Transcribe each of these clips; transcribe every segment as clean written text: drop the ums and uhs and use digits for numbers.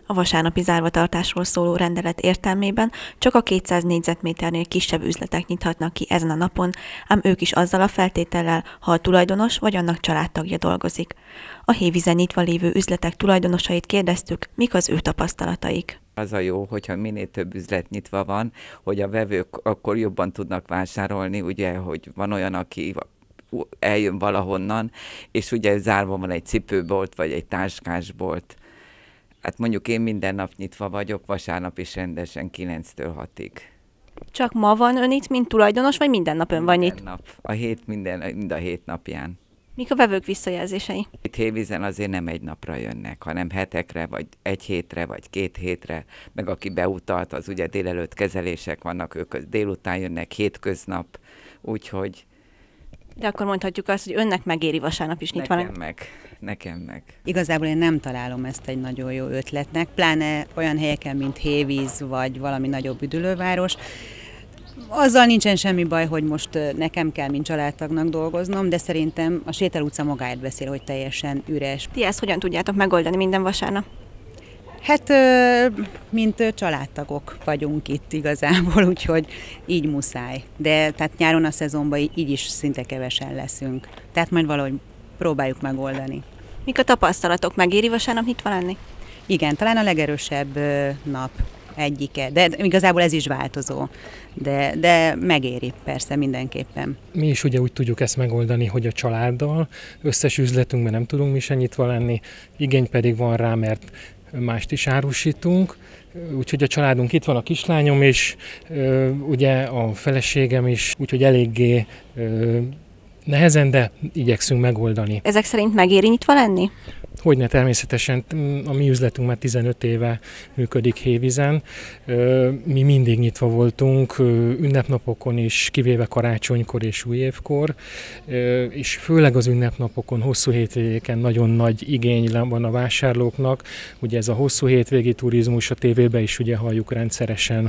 A vasárnapi zárvatartásról szóló rendelet értelmében csak a 200 négyzetméternél kisebb üzletek nyithatnak ki ezen a napon, ám ők is azzal a feltétellel, ha a tulajdonos vagy annak családtagja dolgozik. A Hévízen nyitva lévő üzletek tulajdonosait kérdeztük, mik az ő tapasztalataik. Az a jó, hogyha minél több üzlet nyitva van, hogy a vevők akkor jobban tudnak vásárolni, ugye, hogy van olyan, aki eljön valahonnan, és ugye zárva van egy cipőbolt, vagy egy táskásbolt. Hát mondjuk én minden nap nyitva vagyok, vasárnap is rendesen 9-től 6-ig. Csak ma van ön itt, mint tulajdonos, vagy minden nap ön van itt? Minden nap, mind a 7 napján. Mik a vevők visszajelzései? Itt Hévízen azért nem egy napra jönnek, hanem hetekre, vagy egy hétre, vagy 2 hétre, meg aki beutalt, az ugye délelőtt kezelések vannak, ők délután jönnek hétköznap, úgyhogy... De akkor mondhatjuk azt, hogy önnek megéri vasárnap is nyitva. Nekem meg. Igazából én nem találom ezt egy nagyon jó ötletnek, pláne olyan helyeken, mint Hévíz, vagy valami nagyobb üdülőváros. Azzal nincsen semmi baj, hogy most nekem kell, mint családtagnak dolgoznom, de szerintem a Sétel utca magáért beszél, hogy teljesen üres. Ti ezt hogyan tudjátok megoldani minden vasárnap? Hát, mint családtagok vagyunk itt igazából, úgyhogy így muszáj. De tehát nyáron a szezonban így is szinte kevesen leszünk. Tehát majd valahogy próbáljuk megoldani. Mik a tapasztalatok? Megéri vasárnap nyitva lenni? Igen, talán a legerősebb nap egyike, de igazából ez is változó, de megéri persze mindenképpen. Mi is ugye úgy tudjuk ezt megoldani, hogy a családdal összes üzletünkben nem tudunk mi sem nyitva lenni, igény pedig van rá, mert mást is árusítunk, úgyhogy a családunk itt van, a kislányom is, ugye a feleségem is, úgyhogy eléggé nehezen, de igyekszünk megoldani. Ezek szerint megéri nyitva lenni? Hogyne, természetesen a mi üzletünk már 15 éve működik Hévízen. Mi mindig nyitva voltunk, ünnepnapokon is, kivéve karácsonykor és újévkor, és főleg az ünnepnapokon, hosszú hétvégéken nagyon nagy igény van a vásárlóknak. Ugye ez a hosszú hétvégi turizmus, a tévében is ugye halljuk rendszeresen,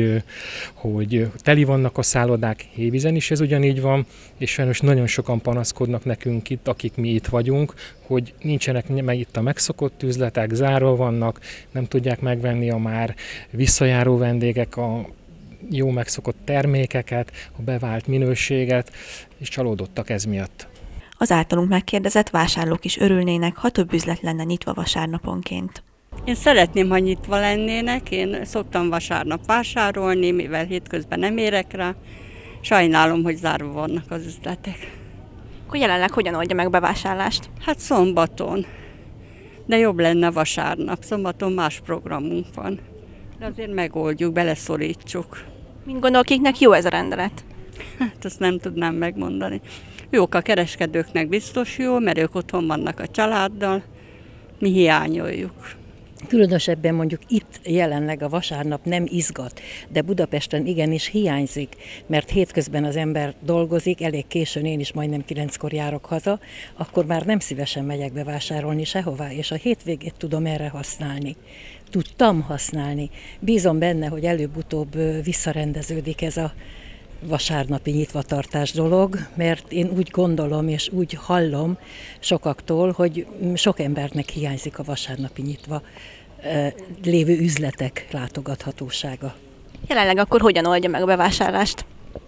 hogy teli vannak a szállodák, Hévízen is ez ugyanígy van, és sajnos nagyon sokan panaszkodnak nekünk itt, akik mi itt vagyunk, hogy nincsenek meg itt a megszokott üzletek, zárva vannak, nem tudják megvenni a már visszajáró vendégek a jó megszokott termékeket, a bevált minőséget, és csalódottak ez miatt. Az általunk megkérdezett vásárlók is örülnének, ha több üzlet lenne nyitva vasárnaponként. Én szeretném, ha nyitva lennének, én szoktam vasárnap vásárolni, mivel hétközben nem érek rá. Sajnálom, hogy zárva vannak az üzletek. Akkor jelenleg hogyan oldja meg a bevásárlást? Hát szombaton, de jobb lenne vasárnap. Szombaton más programunk van. De azért megoldjuk, beleszorítsuk. Mint gondol, kiknek jó ez a rendelet? Hát azt nem tudnám megmondani. Jók a kereskedőknek biztos jó, mert ők otthon vannak a családdal. Mi hiányoljuk. Különösebben mondjuk itt jelenleg a vasárnap nem izgat, de Budapesten igenis hiányzik, mert hétközben az ember dolgozik, elég későn, én is majdnem 9-kor járok haza, akkor már nem szívesen megyek bevásárolni sehová, és a hétvégét tudom erre használni. Tudtam használni. Bízom benne, hogy előbb-utóbb visszarendeződik ez a vasárnapi nyitvatartás dolog, mert én úgy gondolom és úgy hallom sokaktól, hogy sok embernek hiányzik a vasárnapi nyitva lévő üzletek látogathatósága. Jelenleg akkor hogyan oldja meg a bevásárlást?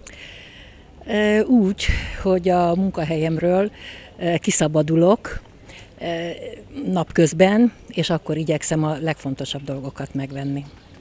Úgy, hogy a munkahelyemről kiszabadulok napközben, és akkor igyekszem a legfontosabb dolgokat megvenni.